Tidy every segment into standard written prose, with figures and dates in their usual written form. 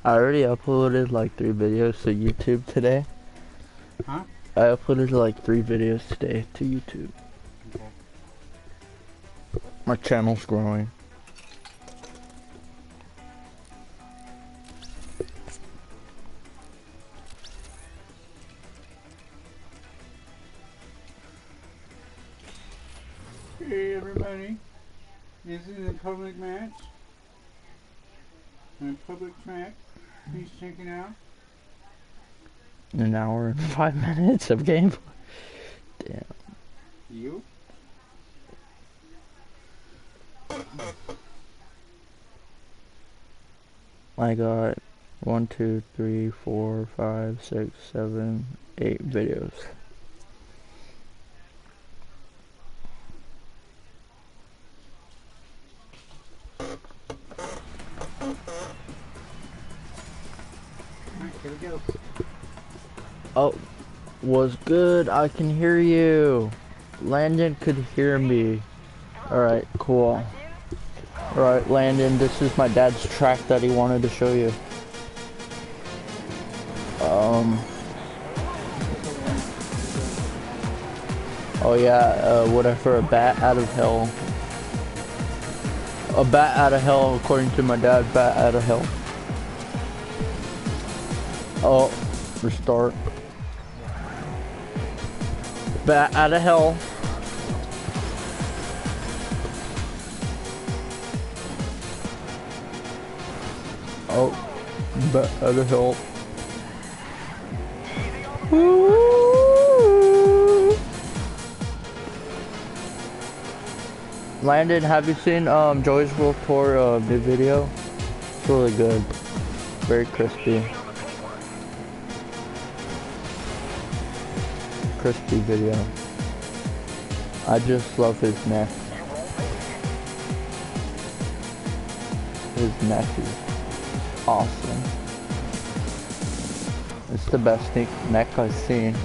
I already uploaded like 3 videos to YouTube today. Huh? I uploaded like 3 videos today to YouTube. Okay. My channel's growing. Hey everybody, this is a public match. A public track. Please check it out. An hour and 5 minutes of gameplay. Damn. You? I got 1, 2, 3, 4, 5, 6, 7, 8 videos. Alright, here we go. Oh, was good. I can hear you. Landon could hear me. Alright, cool. Alright, Landon, this is my dad's track that he wanted to show you. Oh yeah, whatever, a bat out of hell. A bat out of hell, according to my dad, bat out of hell. Oh, restart. Bat out of hell. Oh, bat out of hell. Woo! Landon, have you seen Joey's World Tour new video? It's really good. Very crispy. Crispy video. I just love his neck. His neck is awesome. It's the best neck I've seen.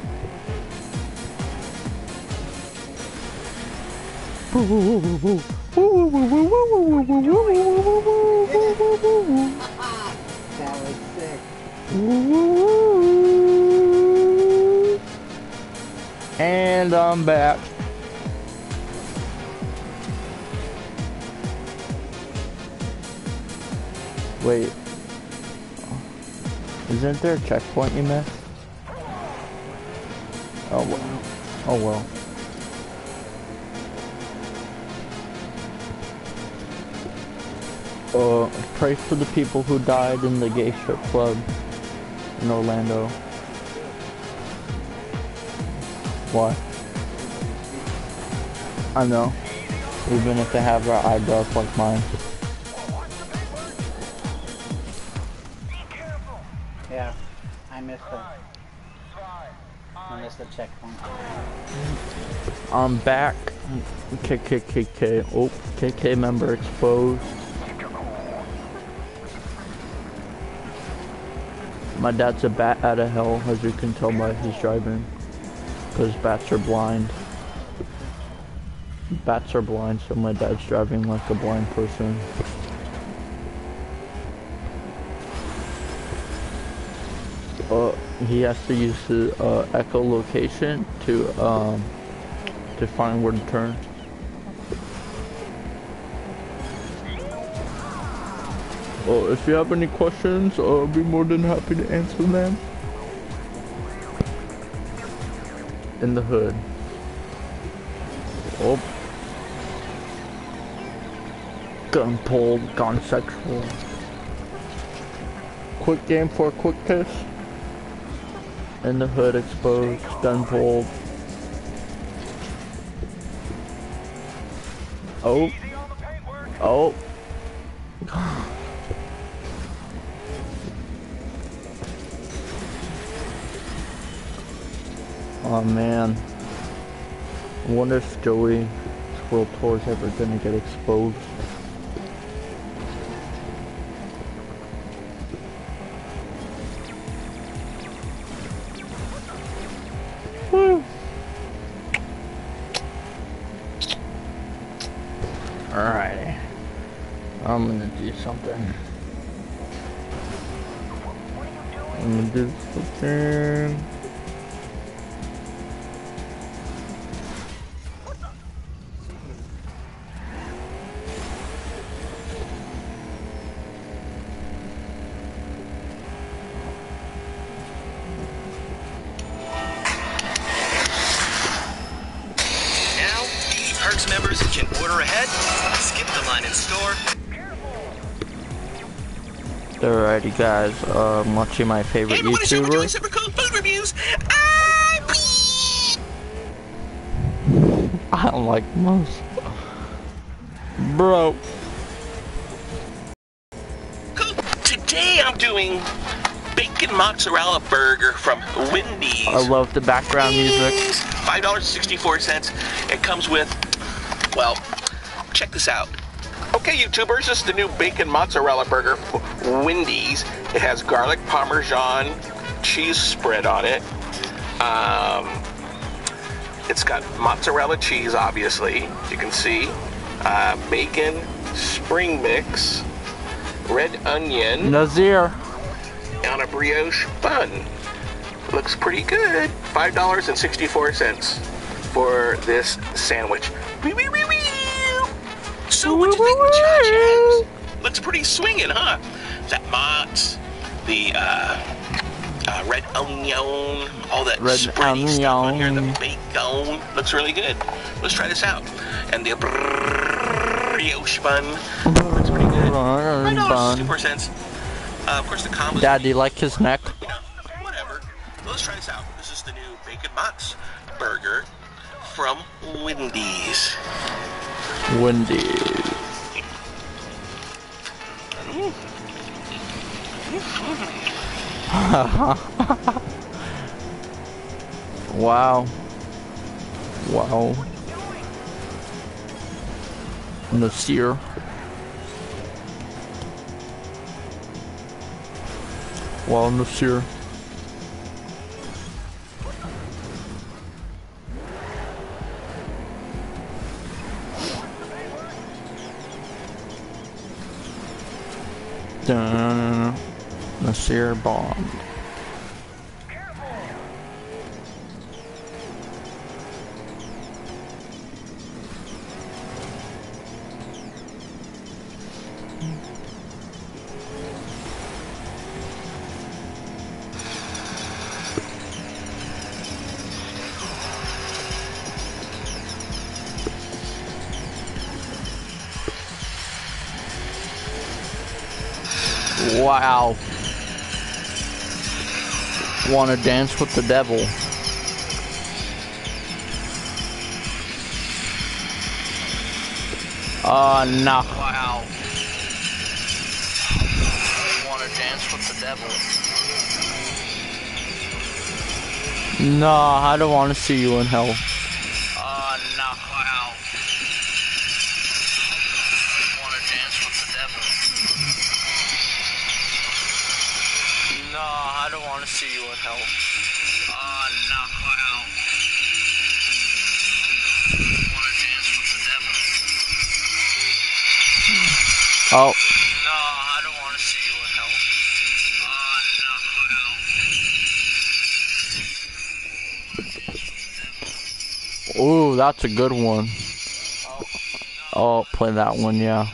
That was sick. And I'm back. Wait. Isn't there a checkpoint you missed? Oh well. Oh well. Pray for the people who died in the gay strip club in Orlando. Why? I know. Even if they have our eyebrows like mine. Yeah, I missed it. I missed the checkpoint. I'm back. KKKK. Oh, KK member exposed. My dad's a bat out of hell, as you can tell by his driving. Because bats are blind. Bats are blind, so my dad's driving like a blind person. He has to use the echolocation to find where to turn. If you have any questions, I'll be more than happy to answer them. In the hood. Oh. Gun pulled, gone sexual. Quick game for a quick kiss. In the hood exposed, gun pulled. Oh. Oh. Oh man. I wonder if Joey's World Tour is ever gonna get exposed. Woo! Alrighty. I'm gonna do something. me do something. Perks members can order ahead, skip the line in store. Alrighty guys, I'm watching my favorite YouTuber. Doing some cool food reviews. I don't like most. Bro. Today I'm doing bacon mozzarella burger from Wendy's. I love the background music. $5.64. It comes with, well, check this out. Okay, YouTubers, this is the new bacon mozzarella burger from Wendy's. It has garlic parmesan cheese spread on it. It's got mozzarella cheese, obviously, you can see. Bacon, spring mix, red onion. Nazir. On a brioche bun. Looks pretty good. $5.64 for this sandwich. So what do you think, muchachos? Looks pretty swinging, huh? That mozz, the red onion, all that Red spready stuff on here, the onion. bacon. Looks really good. Let's try this out. And the brioche bun. Looks pretty good. $5.64. Of course, the combo. Dad, do you like his neck? You know, whatever. Let's try this out. This is the new bacon mozz burger from Wendy's. Wendy's. Wow. Wow. Nasir. Wow, Nasir. Dun, Nasir Bond. Wow. Wanna dance with the devil. No. Wow. Wanna dance with the devil. No, I don't wanna see you in hell. No. Wow. Wanna dance with the devil. No, I don't want to see you in hell. No, wow. Want to dance with the devil. Oh. No, I don't want to see you in hell. No, wow. Ooh, that's a good one. Oh, play that one, yeah.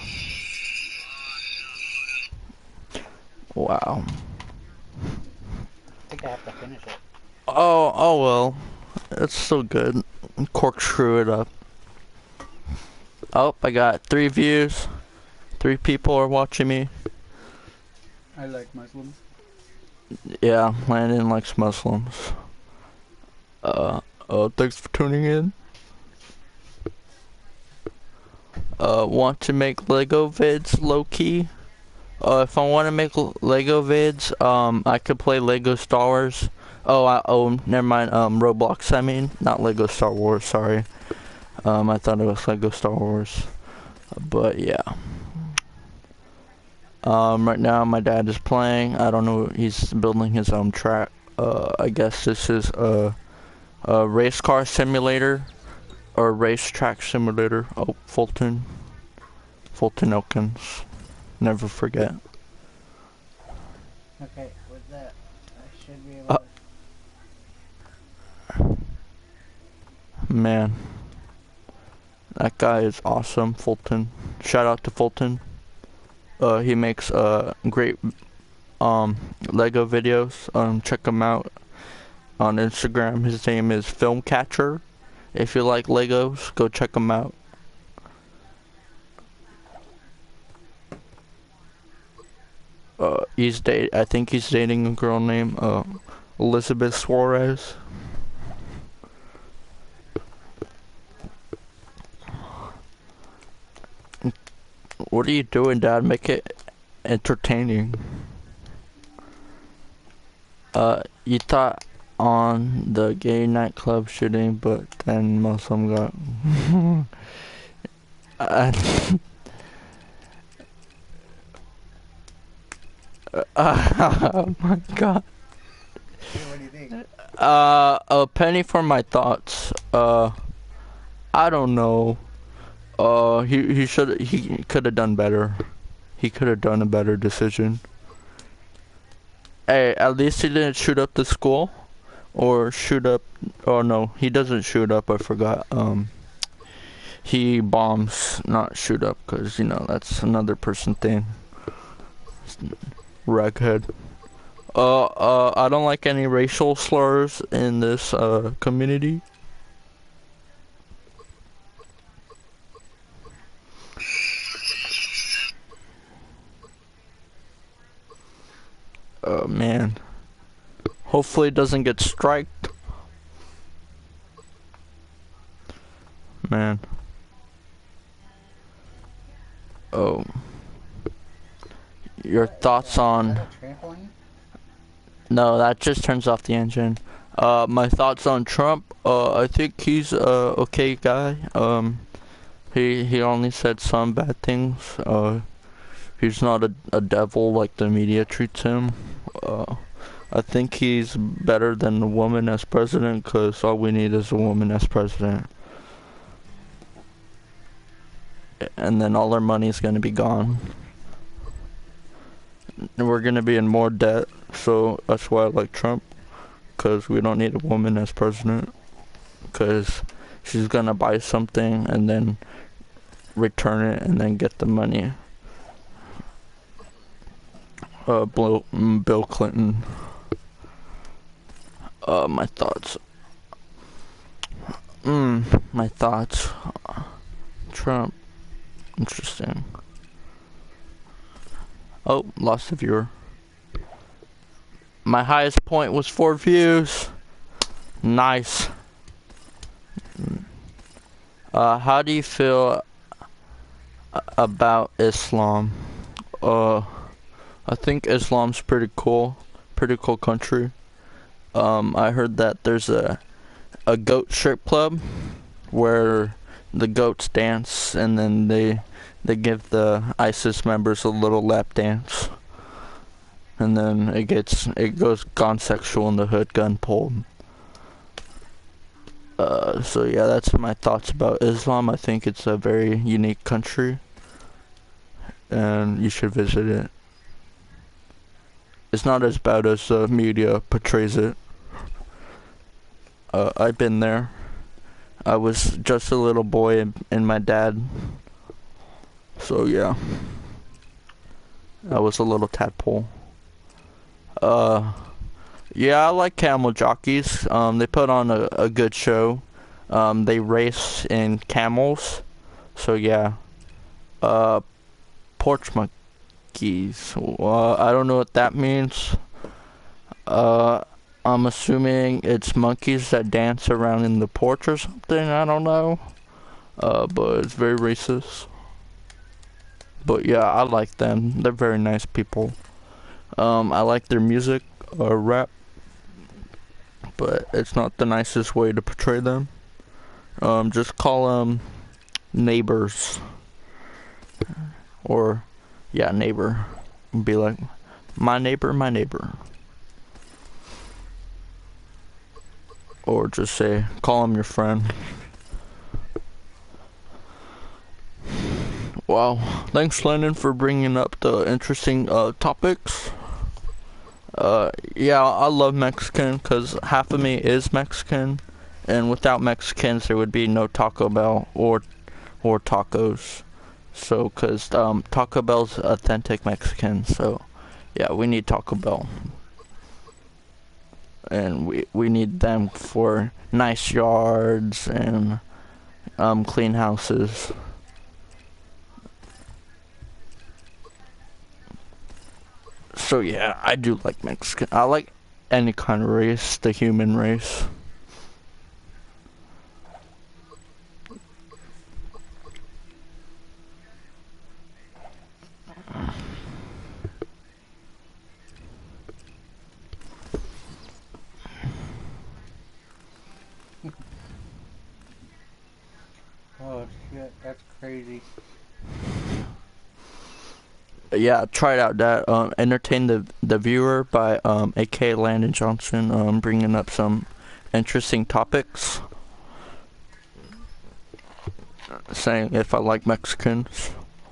Wow. I think I have to finish it. Oh well. It's still good. Corkscrew it up. Oh, I got 3 views. 3 people are watching me. I like Muslims. Yeah, Landon likes Muslims. Thanks for tuning in. Want to make Lego vids low-key? If I want to make Lego vids, I could play Lego Star Wars. Oh, never mind, Roblox, I mean. Not Lego Star Wars, sorry. I thought it was Lego Star Wars. But, yeah. Right now, my dad is playing. I don't know, he's building his own track. I guess this is a race car simulator. Or racetrack simulator. Oh, Fulton Elkins. Never forget. Okay, with that, Man, that guy is awesome, Fulton. Shout out to Fulton. He makes great Lego videos. Check him out on Instagram. His name is Filmcatcher. If you like Legos, go check him out. I think he's dating a girl named Elizabeth Suarez. What are you doing, Dad? Make it entertaining. You thought on the gay nightclub shooting, but then most of them got... oh my god. What do you think? A penny for my thoughts. I don't know. He could have done better. He could have done a better decision. Hey, at least he didn't shoot up the school. Or shoot up, oh no, he doesn't shoot up, I forgot. He bombs, not shoot up, cause you know, that's another person thing. Raghead. I don't like any racial slurs in this, community. Oh man. Hopefully it doesn't get striked. Man. Oh. Your thoughts on... No, that just turns off the engine. My thoughts on Trump. I think he's a okay guy. He only said some bad things. He's not a devil like the media treats him. I think he's better than a woman as president, because all we need is a woman as president. And then all our money is going to be gone. And we're going to be in more debt, so that's why I like Trump. Because we don't need a woman as president. Because she's going to buy something and then return it and then get the money. Bill Clinton. My thoughts. My thoughts. Trump. Interesting. Oh, lost a viewer. My highest point was 4 views. Nice. How do you feel about Islam? I think Islam's pretty cool. Pretty cool country. I heard that there's a goat strip club where the goats dance and then they give the ISIS members a little lap dance. And then it goes gone sexual in the hood, gun pulled. So yeah, that's my thoughts about Islam. I think it's a very unique country. And you should visit it. It's not as bad as the media portrays it. I've been there. I was just a little boy and my dad. So yeah. I was a little tadpole. Yeah, I like camel jockeys. They put on a good show. They race in camels. So yeah. Porch monkeys. I don't know what that means. I'm assuming it's monkeys that dance around in the porch or something. I don't know. But it's very racist. But yeah, I like them. They're very nice people. I like their music, rap. But it's not the nicest way to portray them. Just call them neighbors. Or, yeah, neighbor. Be like, my neighbor, my neighbor. Or just say, call him your friend. Wow. Thanks, Lennon, for bringing up the interesting topics. Yeah, I love Mexican because half of me is Mexican. And without Mexicans, there would be no Taco Bell or tacos. So, cause Taco Bell's authentic Mexican. So, yeah, we need Taco Bell, and we need them for nice yards and clean houses. So yeah, I do like Mexican. I like any kind of race, the human race. Oh shit, that's crazy. Yeah, try it out. That entertain the viewer by A.K. Landon Johnson, bringing up some interesting topics, saying if I like Mexicans.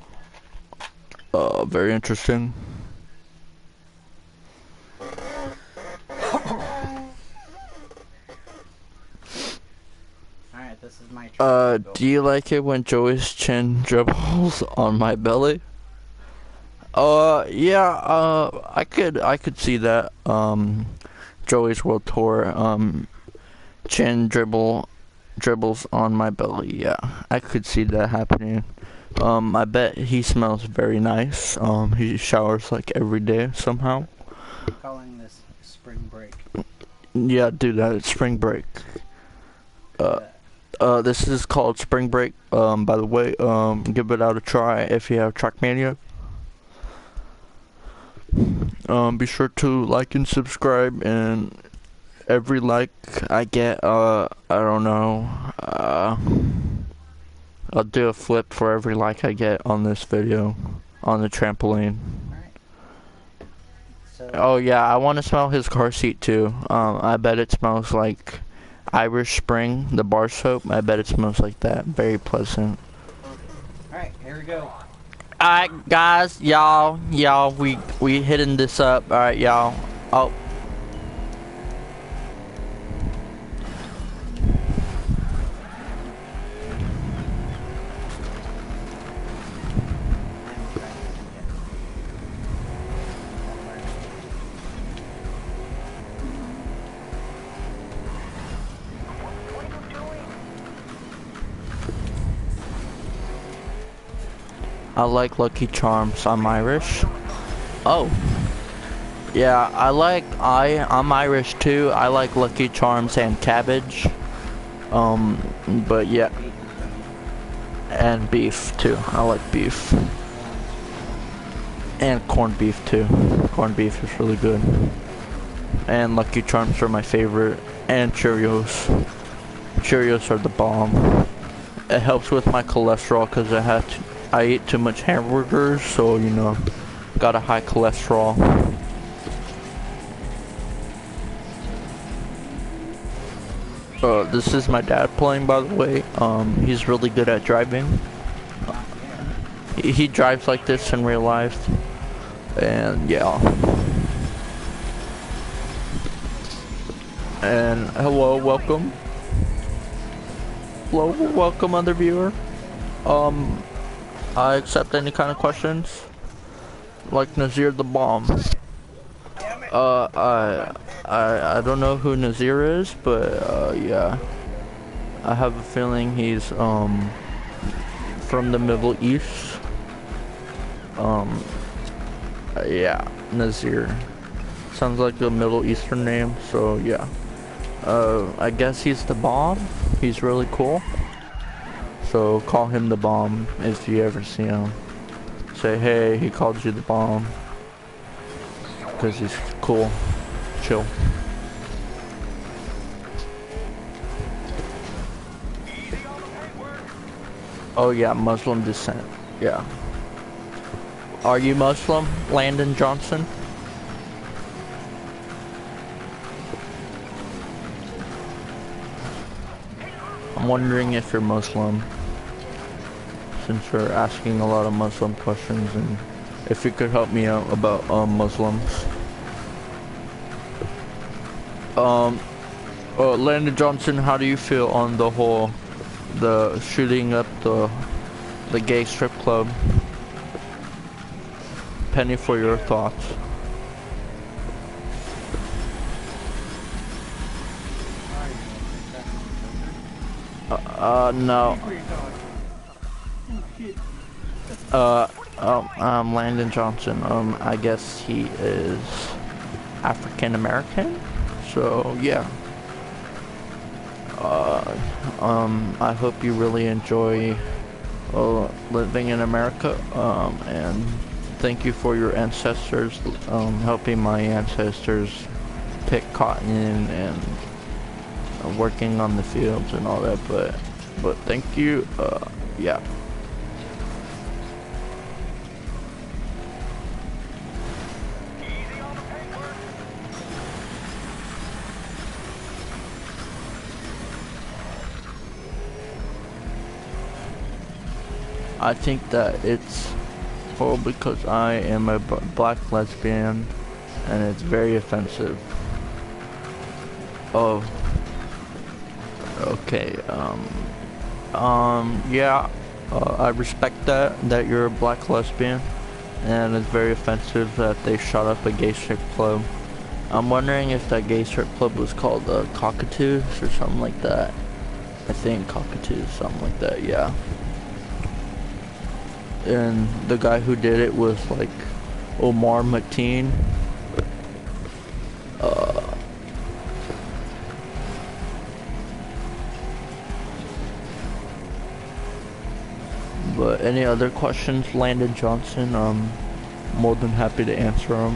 Very interesting. Alright, this is my turn. Do you like it when Joey's chin dribbles on my belly? Yeah, I could see that, Joey's World Tour, chin dribbles on my belly, yeah. I could see that happening. I bet he smells very nice. He showers like every day somehow. I'm calling this spring break. Yeah, do that, it's spring break. This is called Spring Break, by the way, give it out a try if you have Trackmania. Be sure to like and subscribe, and every like I get, I don't know, I'll do a flip for every like I get on this video, on the trampoline. Alright. So, Oh yeah, I want to smell his car seat too. I bet it smells like Irish Spring, the bar soap. I bet it smells like that. Very pleasant. alright, here we go. Alright guys, y'all, we hitting this up. Alright y'all. Oh. I like Lucky Charms. I'm Irish. Oh. Yeah, I'm Irish too. I like Lucky Charms and cabbage. But yeah. And beef too. I like beef. And corned beef too. Corned beef is really good. And Lucky Charms are my favorite. And Cheerios. Cheerios are the bomb. It helps with my cholesterol because I eat too much hamburgers, so you know, got a high cholesterol. This is my dad playing, by the way. He's really good at driving. He drives like this in real life, and yeah. And hello, welcome. Hello, welcome, other viewer. I accept any kind of questions. Like Nazir the Bomb. I don't know who Nazir is, but yeah. I have a feeling he's from the Middle East. Yeah, Nazir. Sounds like a Middle Eastern name, so yeah. I guess he's the Bomb. He's really cool. So call him the Bomb if you ever see him. Say, hey, he called you the Bomb. Because he's cool. Chill. Oh yeah, Muslim descent. Yeah. Are you Muslim, Landon Johnson? I'm wondering if you're Muslim, since you're asking a lot of Muslim questions, and if you could help me out about Muslims. Landon Johnson, how do you feel on the whole, the shooting up the gay strip club? Penny, for your thoughts. No. Landon Johnson, I guess he is African American, so yeah. I hope you really enjoy living in America, and thank you for your ancestors, helping my ancestors pick cotton and working on the fields and all that, but thank you, yeah. I think that it's horrible because I am a black lesbian and it's very offensive. Oh. Okay, yeah, I respect that you're a black lesbian, and it's very offensive that they shot up a gay strip club. I'm wondering if that gay strip club was called Cockatoos or something like that. I think Cockatoos, something like that, yeah. And the guy who did it was like Omar Mateen. But any other questions, Landon Johnson? I'm more than happy to answer them.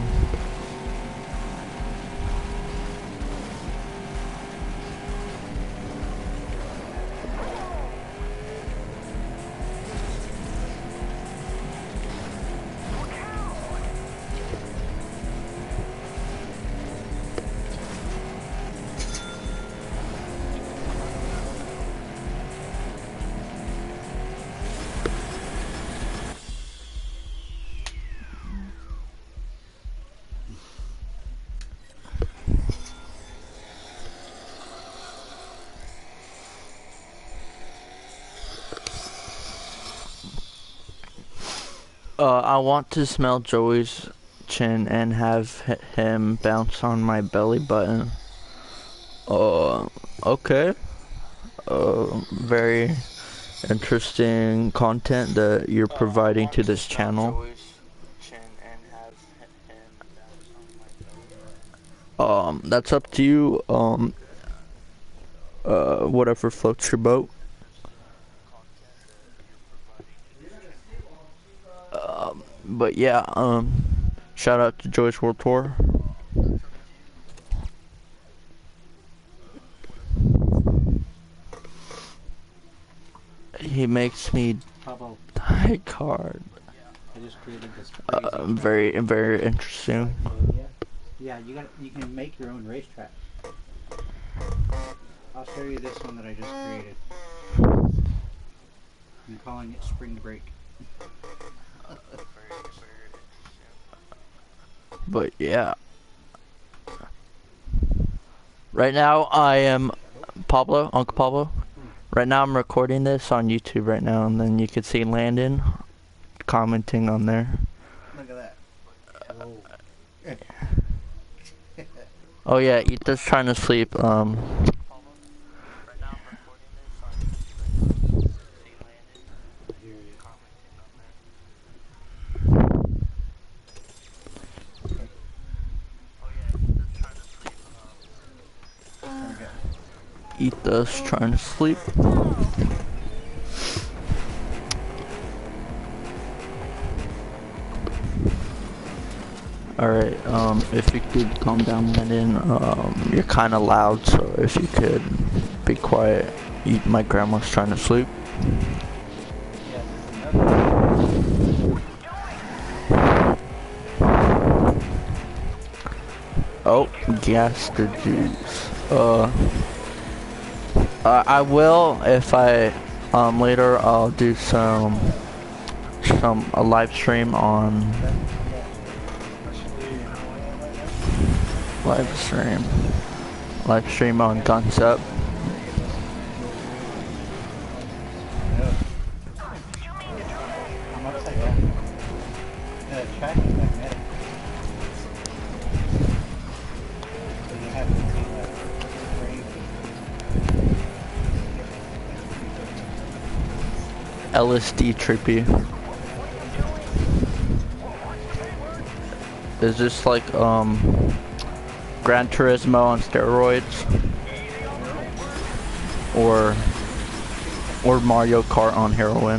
I want to smell Joey's chin and have him bounce on my belly button. Okay. Very interesting content that you're providing to this channel. That's up to you. Whatever floats your boat. But yeah, shout out to Joyce World Tour. He makes me die hard. I just created this crazy very interesting. Yeah, you can make your own racetrack. I'll show you this one that I just created. I'm calling it Spring Break. But yeah. Right now I am Pablo, Uncle Pablo. Right now I'm recording this on YouTube right now, and then you can see Landon commenting on there. Look at that. Oh yeah, Ethan's trying to sleep. Ethan's trying to sleep. Alright, if you could calm down, Landon, you're kinda loud, so if you could be quiet. My grandma's trying to sleep. Oh, gas the juice. I will, if I, later I'll do a live stream on live stream on Guns Up. I'm upside down. The track is magnetic. So you have to frame. LSD trippy. Is this like Gran Turismo on steroids? Or Mario Kart on heroin?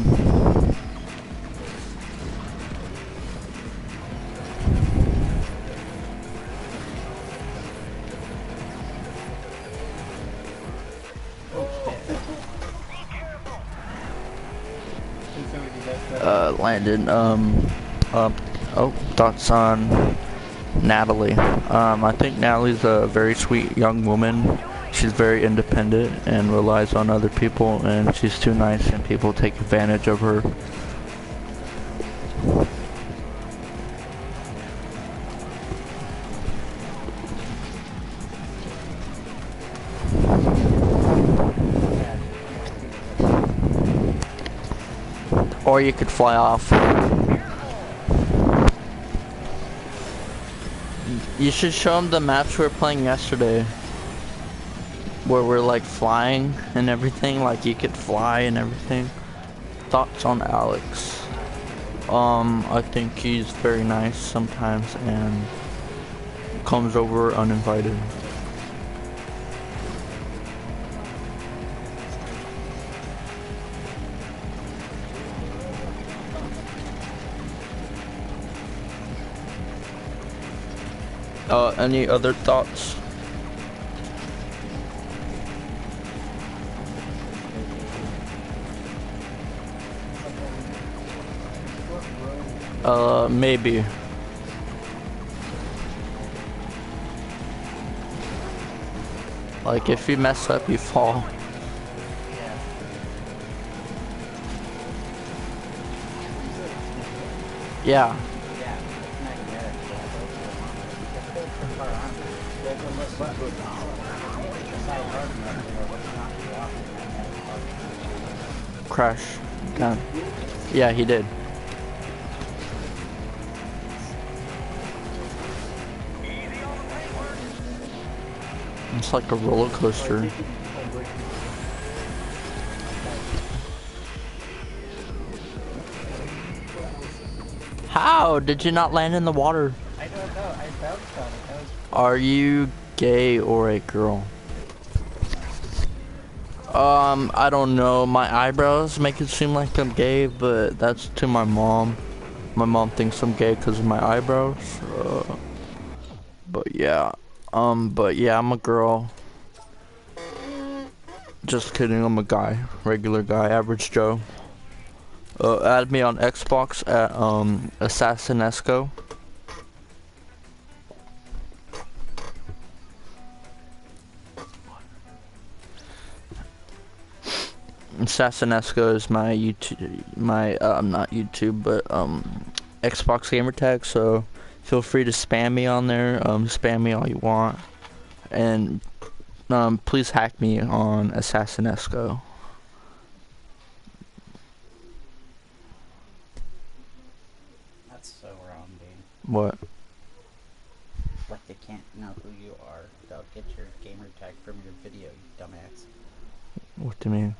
Landon, oh, thoughts on Natalie. I think Natalie's a very sweet young woman. She's very independent and relies on other people, and she's too nice and people take advantage of her. Or you could fly off. You should show them the maps we were playing yesterday. Where we're like flying and everything, like you could fly and everything. Thoughts on Alex? I think he's very nice sometimes and comes over uninvited. Any other thoughts? Maybe. Like if you mess up, you fall. Yeah. Crash. Down. Yeah, he did. It's like a roller coaster. How did you not land in the water? I don't know. I bounced on it. Are you gay or a girl? I don't know. My eyebrows make it seem like I'm gay, but that's to my mom. My mom thinks I'm gay because of my eyebrows. But yeah, I'm a girl. Just kidding, I'm a guy. Regular guy, average Joe. Add me on Xbox at, Assassinesco. Assassinesco is my YouTube, not YouTube, but, Xbox gamer tag, so feel free to spam me on there, spam me all you want, and, please hack me on Assassinesco. That's so wrong, dude. What? Like they can't know who you are. They'll get your gamer tag from your video, you dumbass. What do you mean?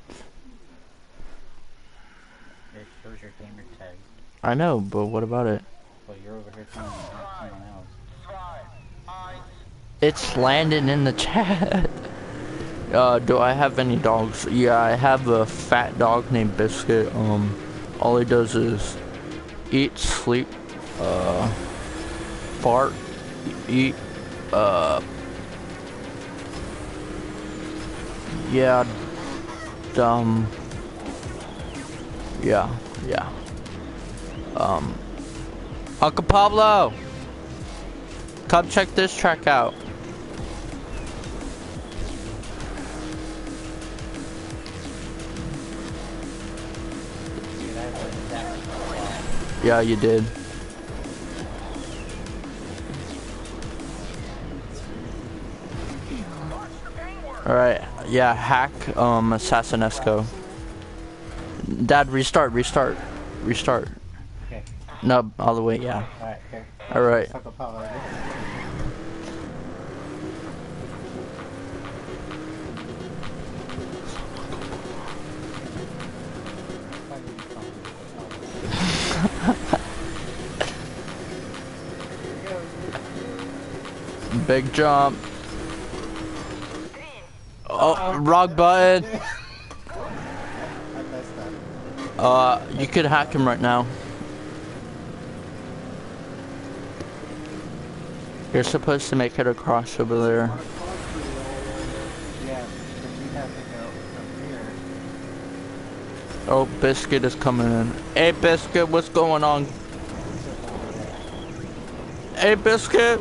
It shows your gamer tag. I know, but what about it? Well, you're over here telling me about someone else. It's Landon in the chat. Do I have any dogs? Yeah, I have a fat dog named Biscuit. All he does is eat, sleep, fart, eat, yeah, yeah. Uncle Pablo, come check this track out. Yeah, you did. Alright, yeah, hack, Assassinesco. Dad, restart. Okay. No, all the way, yeah. Alright, here. Alright. Fuck up power over. Big jump. Oh, wrong button. I messed up. You could hack him right now. You're supposed to make it across over there. Yeah, but you have to go from here. Oh, Biscuit is coming in. Hey, Biscuit, what's going on? Hey, Biscuit.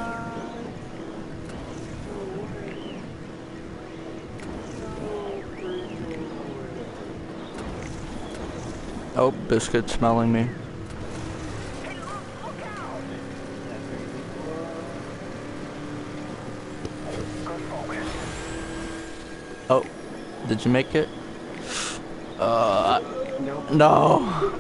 Oh, Biscuit smelling me. Oh, did you make it? No.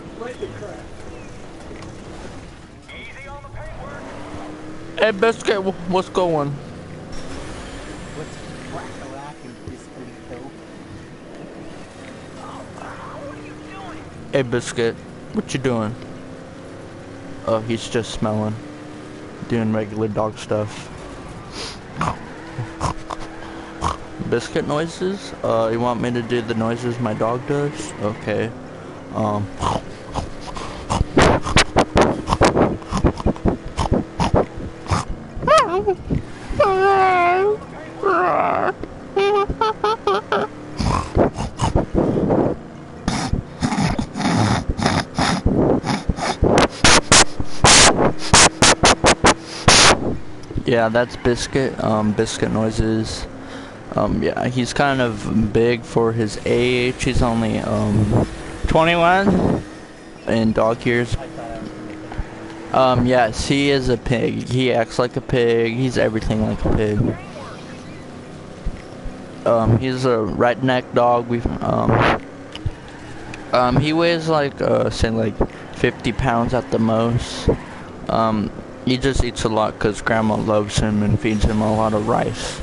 Hey, Biscuit, what's going? What's crack-a-lack and biscuit? Hey, Biscuit, what you doing? Oh, he's just smelling. Doing regular dog stuff. Biscuit noises? You want me to do the noises my dog does? Okay. Yeah, that's Biscuit. Biscuit noises. Yeah, he's kind of big for his age. He's only 21 in dog years. Yes, he is a pig. He acts like a pig. He's everything like a pig. He's a redneck dog. He weighs like say like 50 pounds at the most. He just eats a lot because Grandma loves him and feeds him a lot of rice.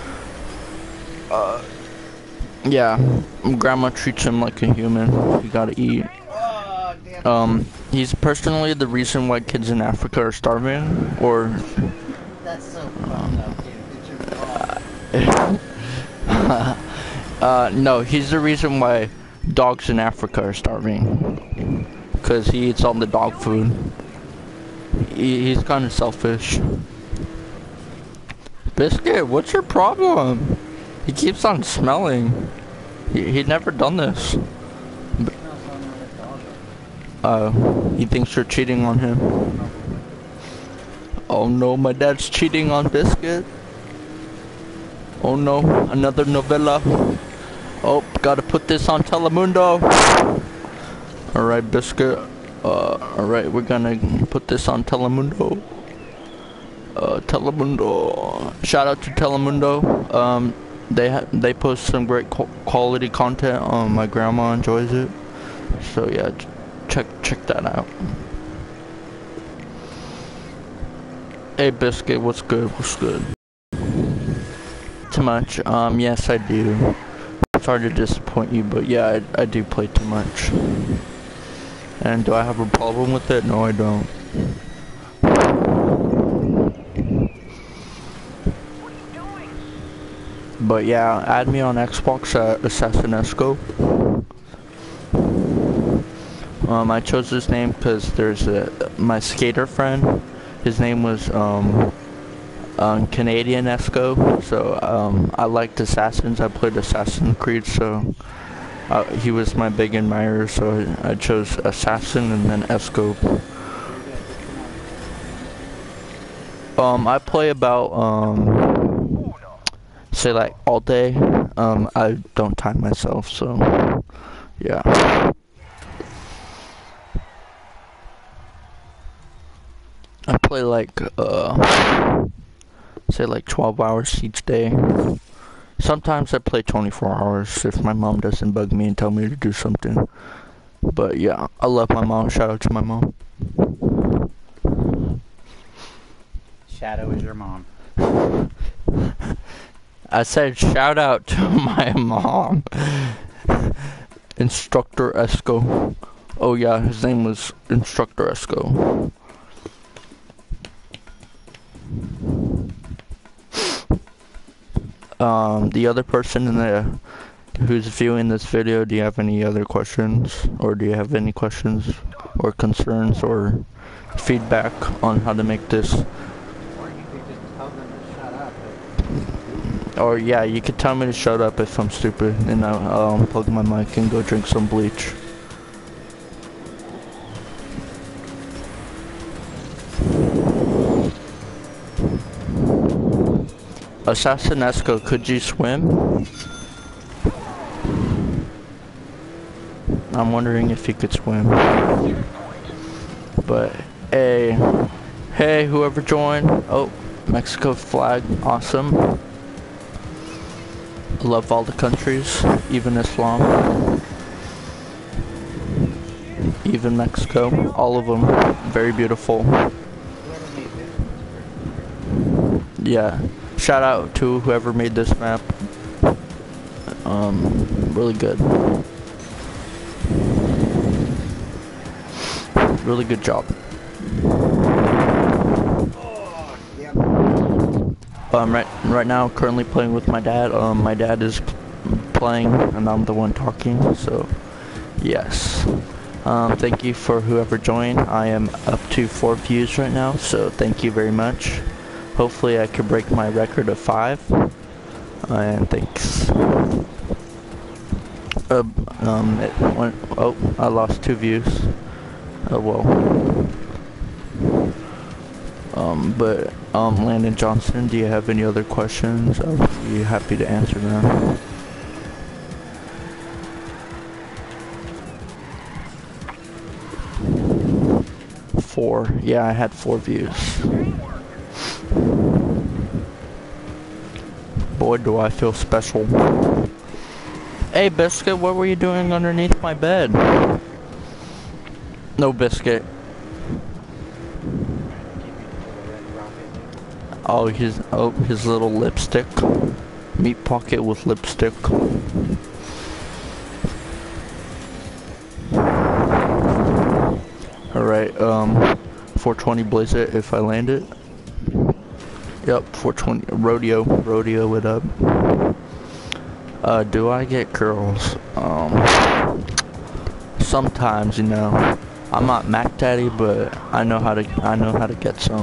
Yeah, Grandma treats him like a human. You gotta eat. He's personally the reason why kids in Africa are starving, or... That's so fucked up, dude. It's your fault. No, he's the reason why dogs in Africa are starving. Because he eats all the dog food. He's kind of selfish. Biscuit, what's your problem? He keeps on smelling. He'd never done this. He thinks you're cheating on him. Oh no, my dad's cheating on Biscuit. Oh no, another novella. Oh, gotta put this on Telemundo. Alright, Biscuit. Alright, we're gonna put this on Telemundo. Telemundo. Shout out to Telemundo. They post some great quality content. My grandma enjoys it. So yeah, check that out. Hey Biscuit, what's good? What's good? Too much. Yes I do. Sorry to disappoint you, but yeah, I do play too much. And do I have a problem with it? No, I don't. But yeah, add me on Xbox at Assassinesco. I chose this name because there's my skater friend. His name was Canadian Esco. So I liked Assassins. I played Assassin's Creed, so he was my big admirer. So I chose Assassin and then Esco. I play about say like all day. I don't time myself, so yeah. I play like say like 12 hours each day. Sometimes I play 24 hours if my mom doesn't bug me and tell me to do something. But yeah, I love my mom. Shout out to my mom. Shadow is your mom. I said shout out to my mom. Instructor Esco. Oh yeah, his name was Instructor Esco. The other person who's viewing this video, do you have any other questions? Or do you have any questions or concerns or feedback on how to make this? Or you could just tell them to shut up. Or yeah, you could tell me to shut up if I'm stupid, and I'll unplug my mic and go drink some bleach. Assassin Esco, could you swim? I'm wondering if he could swim. But hey, whoever joined. Oh, Mexico flag, awesome. I love all the countries, even Islam, even Mexico, all of them, very beautiful. Yeah, shout out to whoever made this map. Really good. Really good job. Right now, currently playing with my dad. My dad is playing, and I'm the one talking. So, yes. Thank you for whoever joined. I am up to 4 views right now, so thank you very much. Hopefully, I can break my record of 5. And thanks. Oh, I lost 2 views. Oh well. Landon Johnson, do you have any other questions? I'll be happy to answer them. Four. Yeah, I had 4 views. Boy, do I feel special. Hey, Biscuit, what were you doing underneath my bed? No, Biscuit. Oh, his little lipstick. Meat pocket with lipstick. Alright, 420 blaze it if I land it. Yep, 420 rodeo it up. Do I get girls? Sometimes, you know. I'm not Mac Daddy, but I know how to get some.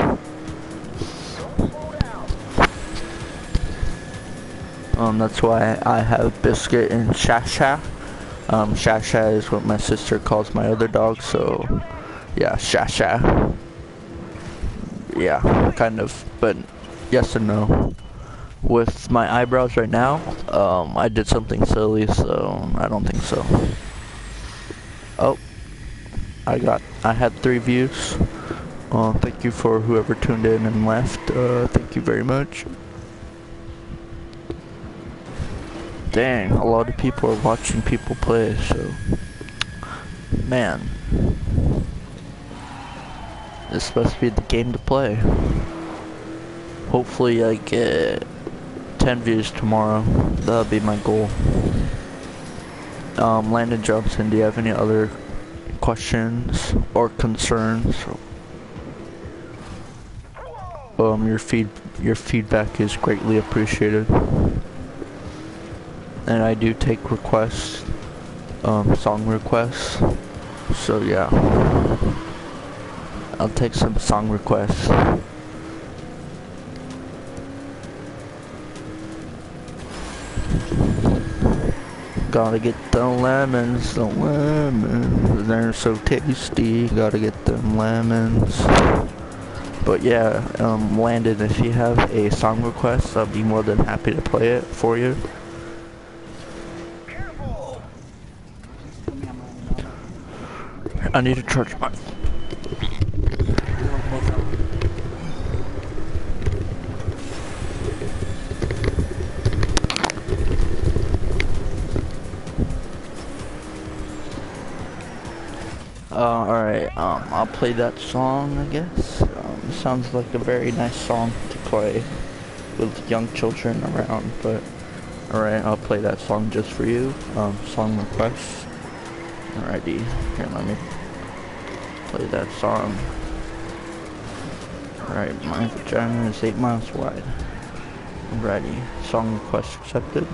That's why I have Biscuit and Shasha. Shasha is what my sister calls my other dog, so yeah, Shasha. Yeah, kind of, but yes and no. With my eyebrows right now, I did something silly, so I don't think so. Oh, I had 3 views. Thank you for whoever tuned in and left. Thank you very much. Dang, a lot of people are watching people play, so man, it's supposed to be the game to play. Hopefully I get 10 views tomorrow. That'll be my goal. Landon Johnson, do you have any other questions or concerns? Your feedback is greatly appreciated. And I do take requests, song requests. So yeah, I'll take some song requests. Gotta get the lemons, they're so tasty. Gotta get them lemons. But yeah, Landon, if you have a song request, I'll be more than happy to play it for you. I need to charge my... Alright, I'll play that song, I guess. Sounds like a very nice song to play with young children around, but alright, I'll play that song just for you. Song request. Alrighty, here, let me play that song. Alright, my vagina is 8 miles wide. Alrighty, song request accepted.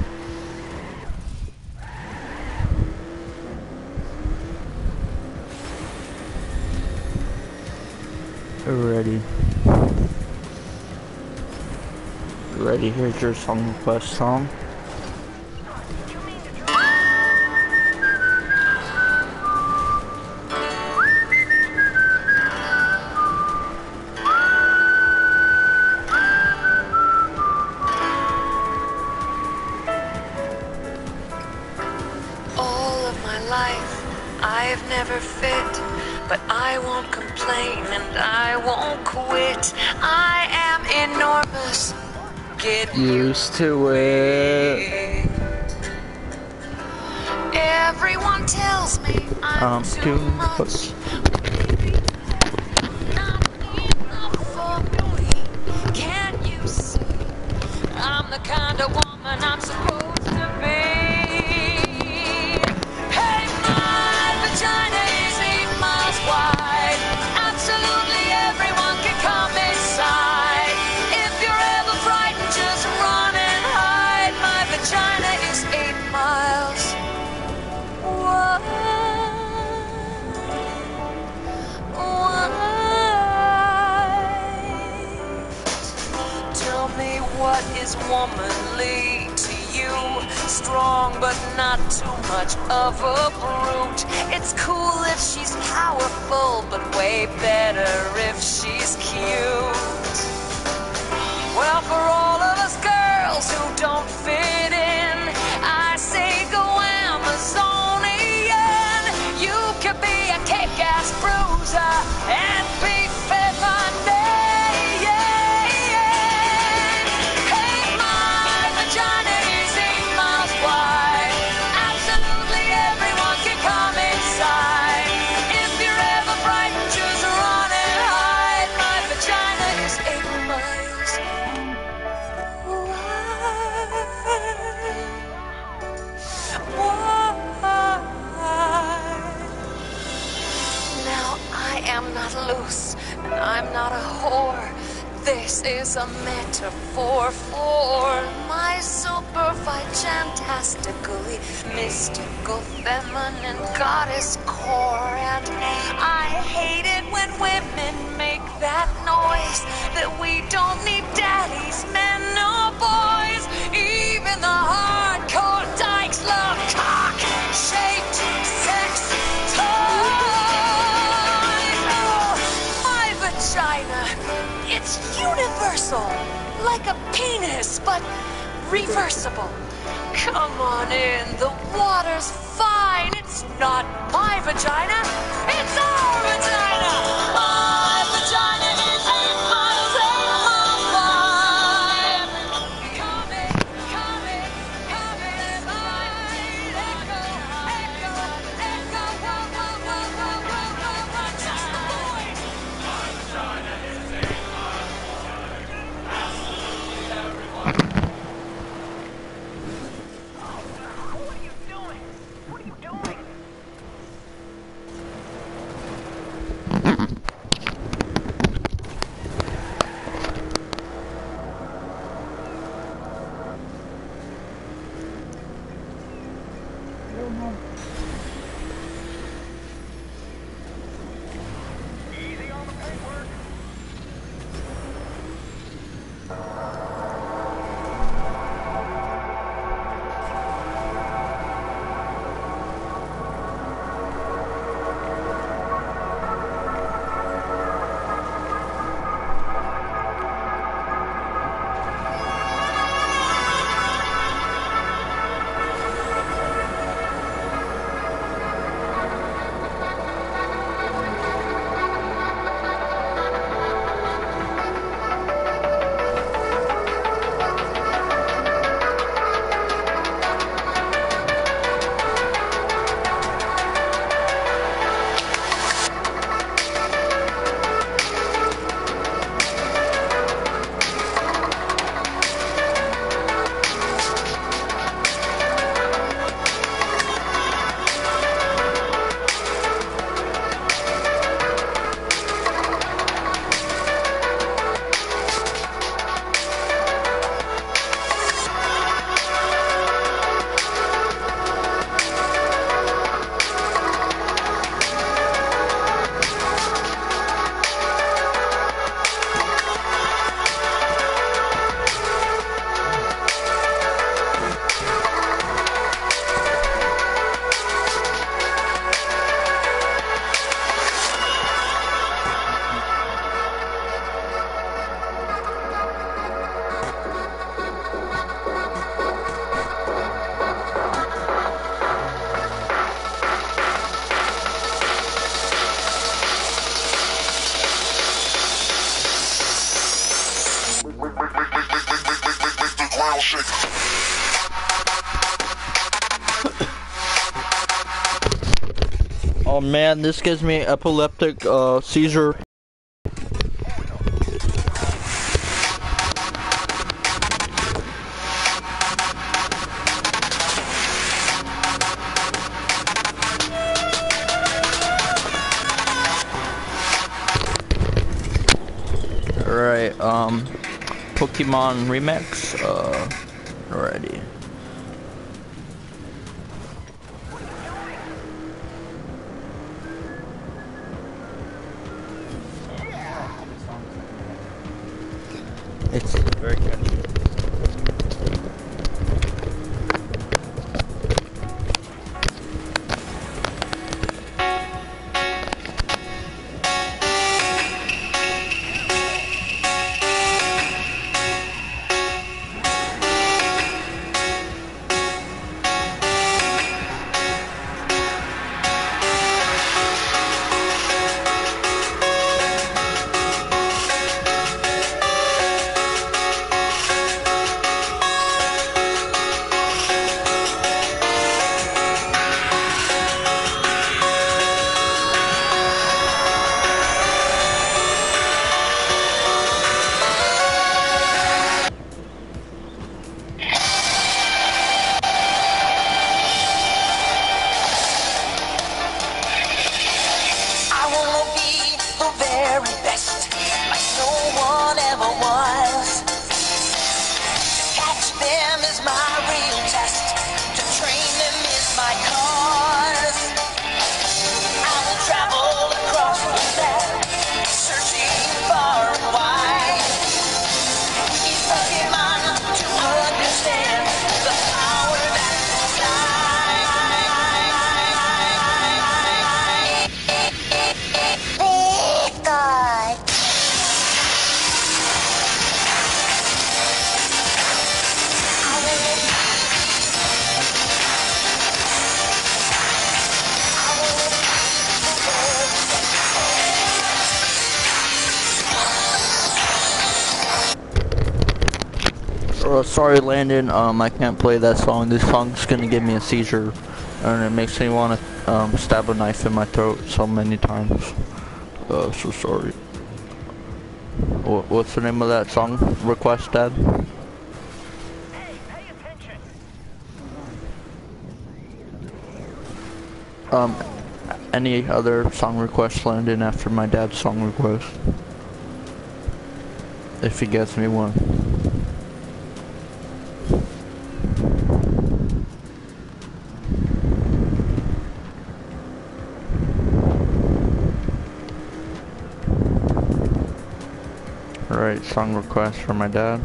Alrighty. Ready, here's your song request song. All of my life I've never fit, but I won't complain and I won't quit. I am enormous. Get Used to it. Everyone tells me I'm too much. Maybe not enough for me. Can't you see? I'm the kind of woman I'm supposed to be. Hey, my vagina is 8 miles wide. Absolutely everyone can come inside. If you're ever frightened, just run and hide. My vagina is 8 miles wide. Tell me, what is womanly to you? Strong but not too much of a brute. It's cool if she's powerful, but way better if she's cute. Well, for all of us girls who don't fit in, I say go Amazonian. You could be a kick-ass bruiser and be feminine. Hey, my vagina is 8 miles wide. Absolutely everyone can come inside. If you're ever frightened, just run and hide. My vagina is 8 miles wide. Now I am not loose, and I'm not a whore. This is a metaphor for my super fantastically mystical feminine goddess core. And I hate it when women make that noise, that we don't need daddies, men or boys. Even the hardcore dykes love cock-shaped sex toys. Oh, my vagina, it's universal, like a penis, but reversible. Come on in, the water's fine. It's not my vagina, it's our vagina. My vagina is 8 miles wide. Come in, come in, come inside. Echo, echo, echo, whoa, whoa, whoa, whoa, whoa, whoa, whoa, just the boys. Oh man, this gives me epileptic seizure. Alright, Pokemon Remix, alrighty. It's very catchy. Sorry, Landon. I can't play that song. This song's gonna give me a seizure, and it makes me want to stab a knife in my throat so many times. So sorry. What's the name of that song request, Dad? Any other song requests, Landon, after my dad's song request? If he gets me one. Alright, song request for my dad.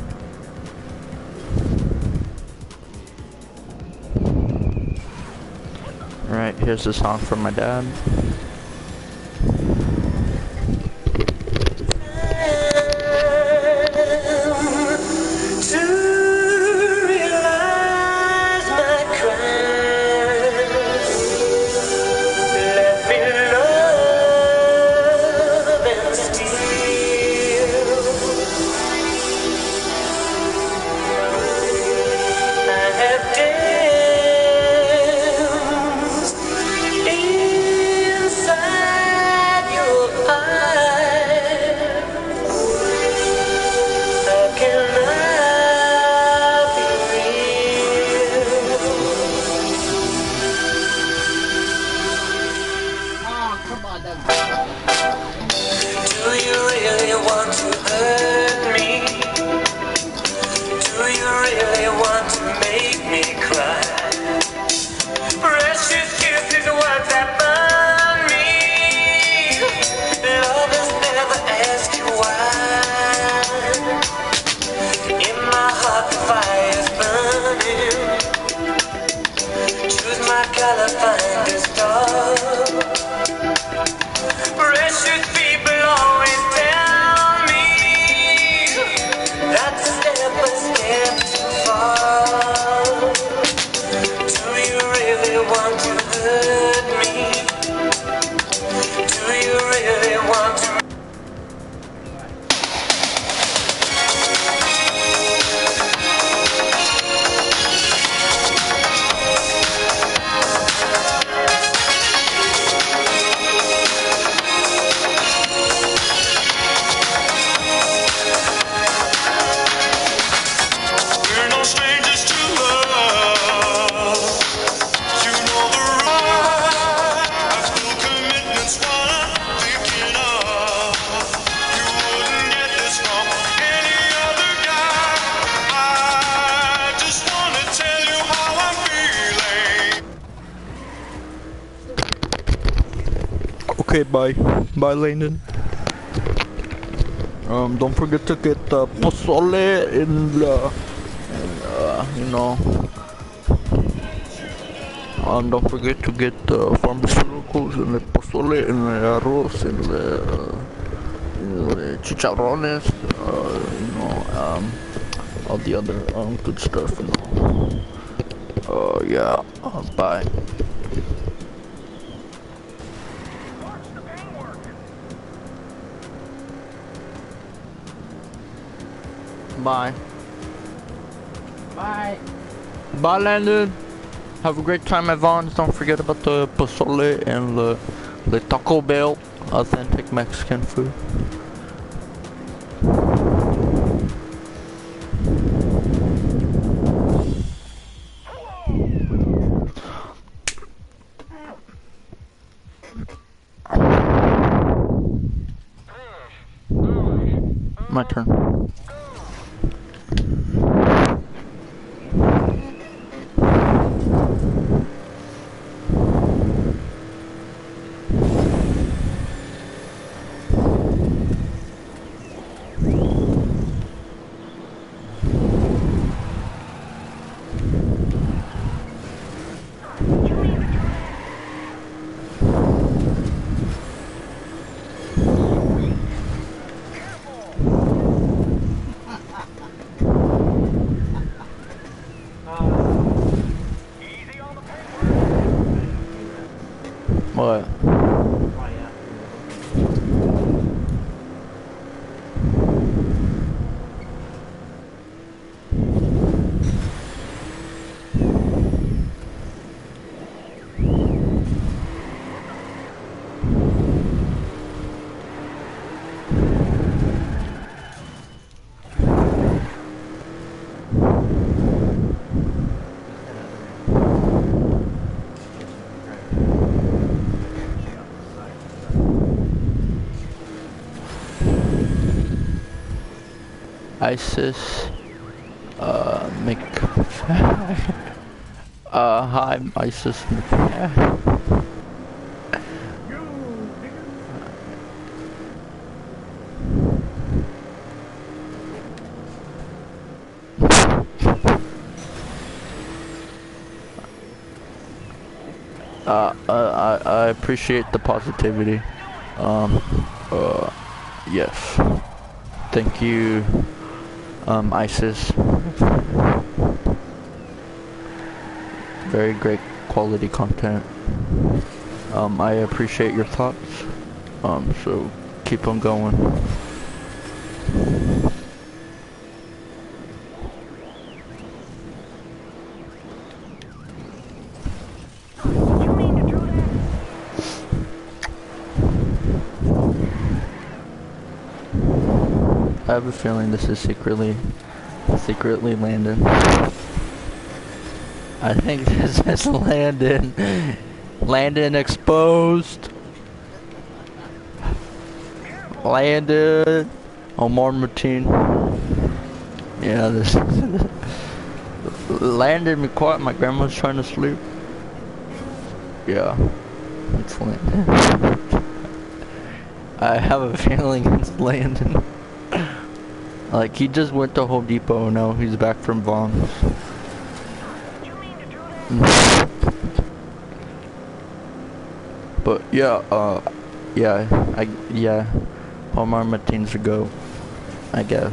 Alright, here's the song from my dad. Choose my color, find a star. Precious Okay, bye. Bye, Landon. Don't forget to get the pozole and you know, don't forget to get the pharmaceuticals and the pozole and the arroz and the chicharrones, you know, all the other good stuff, you know. Yeah. Bye. Bye. Bye. Bye, Landon. Have a great time at Vaughn's. Don't forget about the pozole and the Taco Bell, authentic Mexican food. My turn. What? ISIS, hi, ISIS I appreciate the positivity. Yes. Thank you, ISIS. Very great quality content. I appreciate your thoughts. So keep on going. I have a feeling this is secretly Landon. I think this is Landon. Landon exposed. Landon. Omar Martin. Yeah, this Landon, be quiet, my grandma's trying to sleep. Yeah. It's Landon. I have a feeling it's Landon. Like, he just went to Home Depot, now he's back from Vaughn's. But yeah, yeah, Omar Martin's a go, I guess.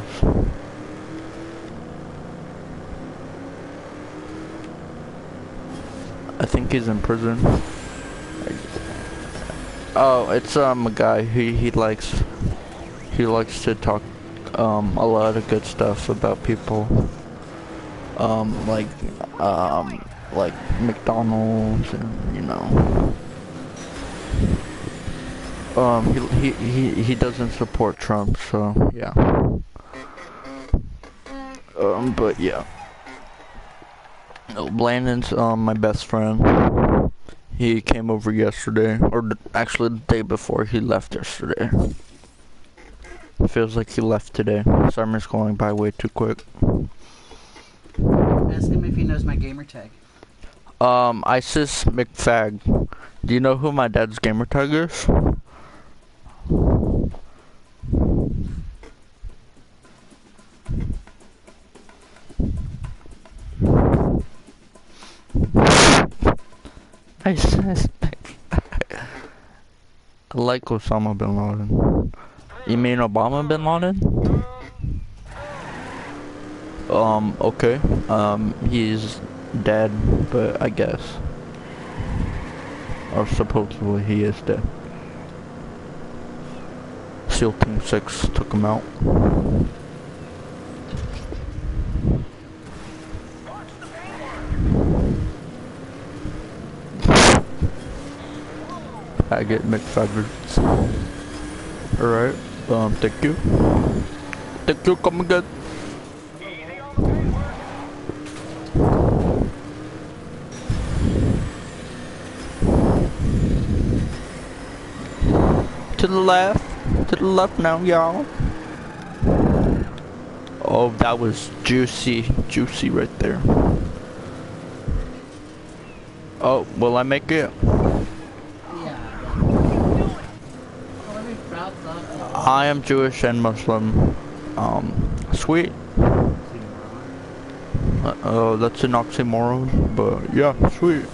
I think he's in prison. Oh, it's a guy he likes to talk a lot of good stuff about people. Like McDonald's and, you know. He doesn't support Trump, so yeah. But yeah. Landon's my best friend. He came over yesterday, or actually the day before he left yesterday. It feels like he left today. Summer's going by way too quick. Ask him if he knows my gamer tag. ISIS McFag. Do you know who my dad's gamer tag is? ISIS McFag. I like Osama bin Laden. You mean Obama bin Laden? Okay. He's dead, but I guess. Or supposedly he is dead. SEAL Team 6 took him out. I get McFaggots. Alright, thank you. Thank you, come again. To the left now, y'all. Oh, that was juicy right there. Oh, will I make it? I am Jewish and Muslim. Sweet. Oh, that's an oxymoron, but yeah, sweet.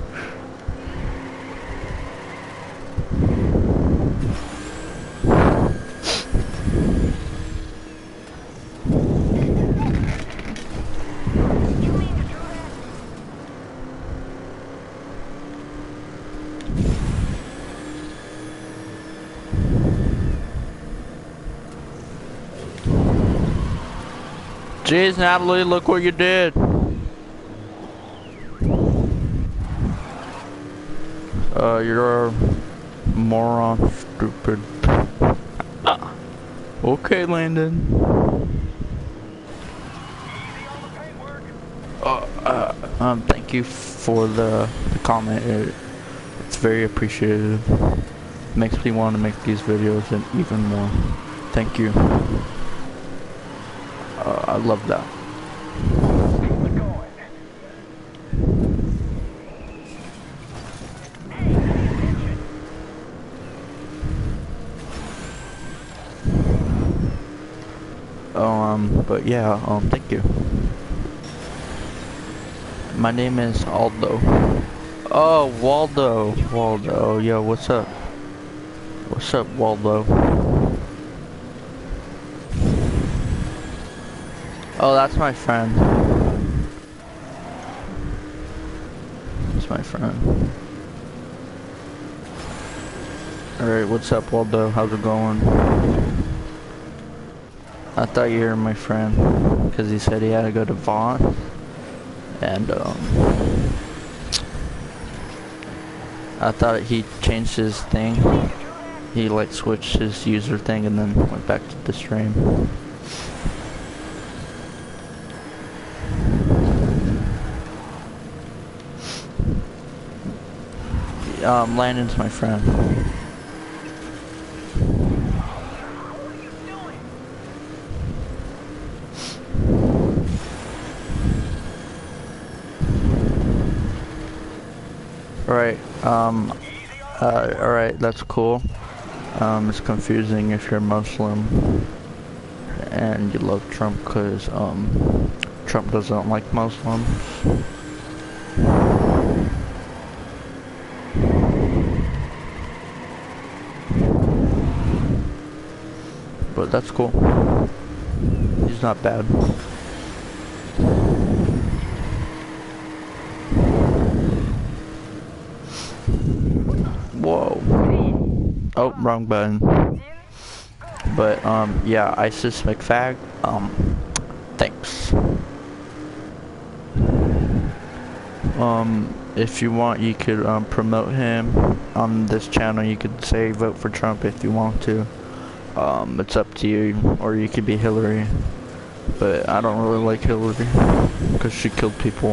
Jeez, Natalie, look what you did. You're a moron, stupid. Okay, Landon. Thank you for the comment. It's very appreciated. Makes me want to make these videos and even more. Thank you. I love that. But yeah, thank you. My name is Aldo. Oh, Waldo. Waldo, yo, what's up? What's up, Waldo? Oh, that's my friend. That's my friend. Alright, what's up, Waldo? How's it going? I thought you were my friend, because he said he had to go to Vaughn. And, I thought he changed his thing. He, like, switched his user thing and then went back to the stream. Landon's my friend. Alright, alright, that's cool. It's confusing if you're Muslim and you love Trump because, Trump doesn't like Muslims. But that's cool. He's not bad. Whoa. Oh, wrong button. But, yeah, ISIS McFag, thanks. If you want, you could, promote him on this channel. You could say vote for Trump if you want to. It's up to you, or you could be Hillary. But I don't really like Hillary, because she killed people.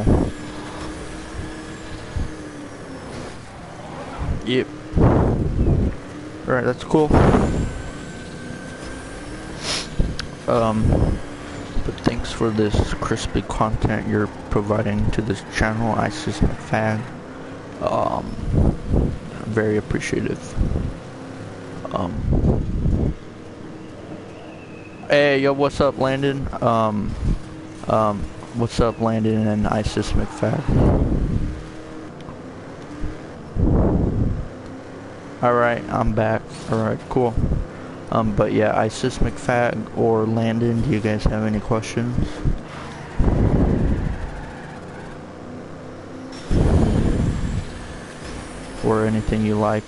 Yep. Alright, that's cool. But thanks for this crispy content you're providing to this channel, ISIS McFag. Very appreciative. Hey, yo, what's up, Landon? What's up, Landon and ISIS McFag? Alright, I'm back. Alright, cool. But yeah, Isis McFag or Landon, do you guys have any questions? Or anything you like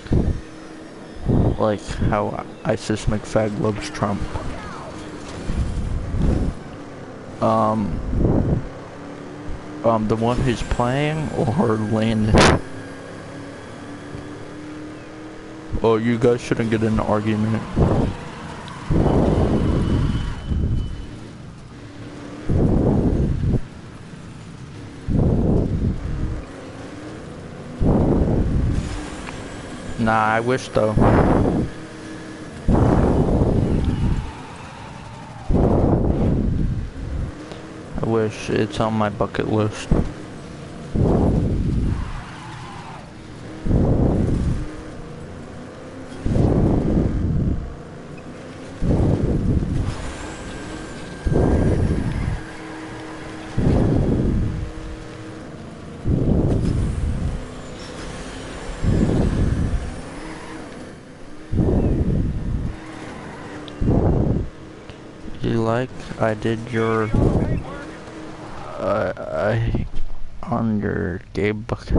how Isis McFag loves Trump. The one who's playing or Landon? Oh, you guys shouldn't get in an argument. Nah, I wish though. I wish. It's on my bucket list. I did your on your game book.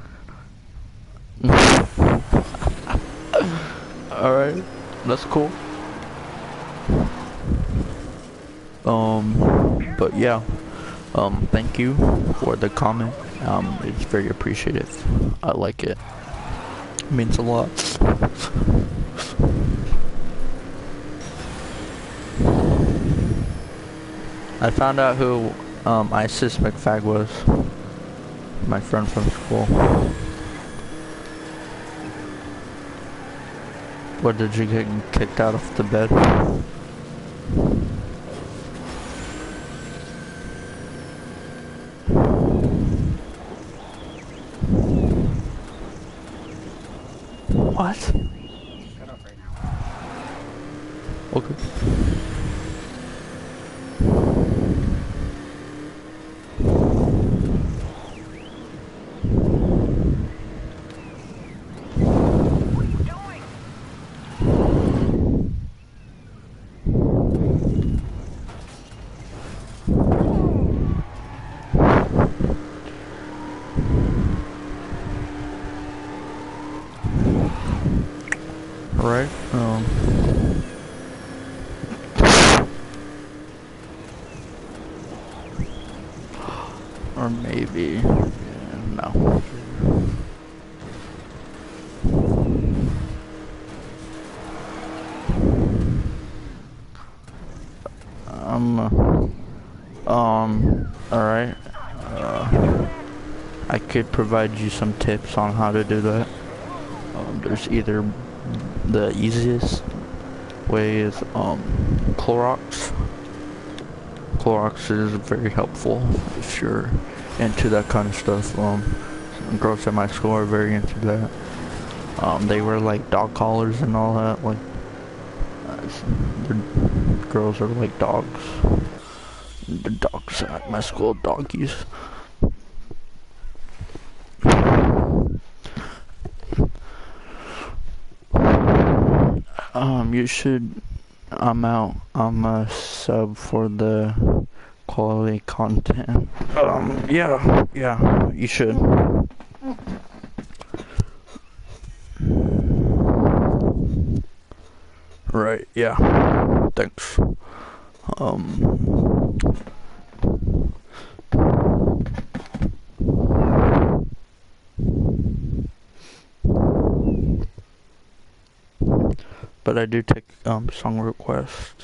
Alright, that's cool. But yeah, thank you for the comment. It's very appreciative. I like it. It means a lot. I found out who Isis McFag was. My friend from school. What, did you get kicked out of the bed? What? Shut up right now. Okay. Right, or maybe, no. Alright, I could provide you some tips on how to do that. There's either the easiest way is Clorox. Clorox is very helpful if you're into that kind of stuff. Girls at my school are very into that. They wear like dog collars and all that. Like, the girls are like dogs. The dogs at my school, doggies. You should. I'm out. I'm a sub for the quality content. Yeah, you should. Right, yeah. Thanks. But I do take song requests.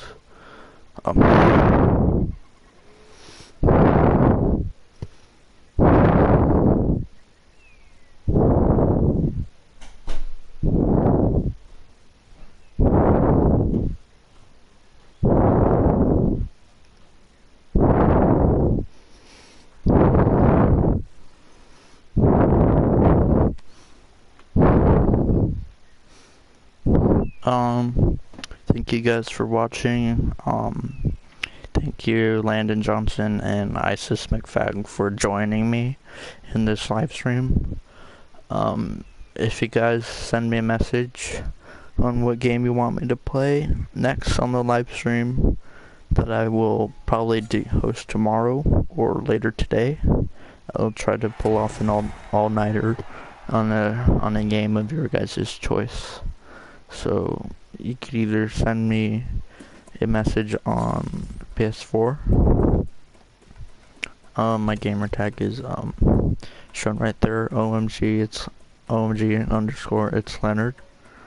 Thank you guys for watching. Thank you, Landon Johnson and Isis McFag, for joining me in this live stream. if you guys send me a message on what game you want me to play next on the live stream that I will probably host tomorrow or later today, I'll try to pull off an all-nighter on a game of your guys' choice. So you could either send me a message on PS4. My gamer tag is shown right there. OMG, it's OMG underscore it's Leonard.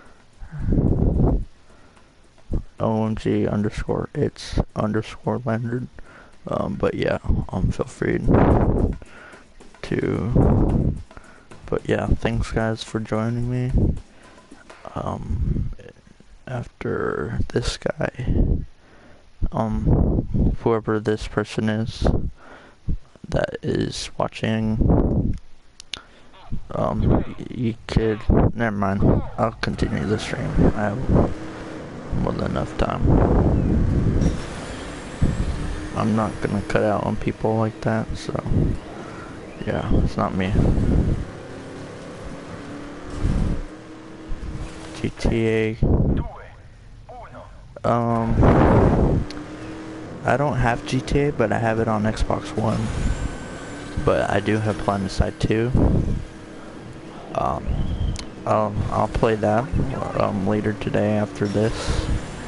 OMG underscore it's underscore Leonard. But yeah, feel free to. But yeah, thanks guys for joining me. After this guy, whoever this person is that is watching, you could, never mind, I'll continue the stream. I have more than enough time. I'm not gonna cut out on people like that, so yeah, it's not me. GTA. I don't have GTA, but I have it on Xbox One. But I do have PlanetSide 2. I'll play that later today after this.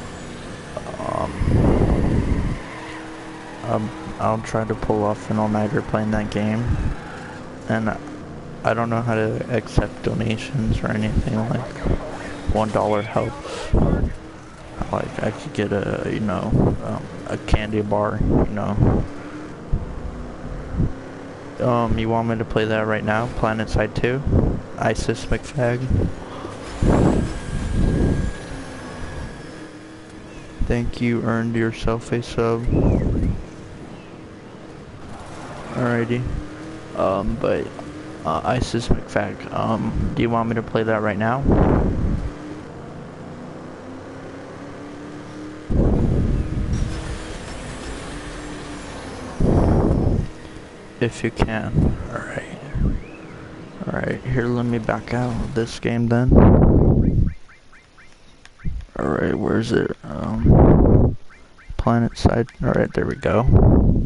I'll try to pull off an all-nighter playing that game. And I don't know how to accept donations or anything. Like $1 helps. Like I could get a a candy bar, you want me to play that right now? PlanetSide 2? ISIS McFag? Thank you, earned yourself a sub. Alrighty. But ISIS McFag, do you want me to play that right now? If you can. Alright, here, let me back out of this game then. Alright, where's it? PlanetSide. Alright, there we go.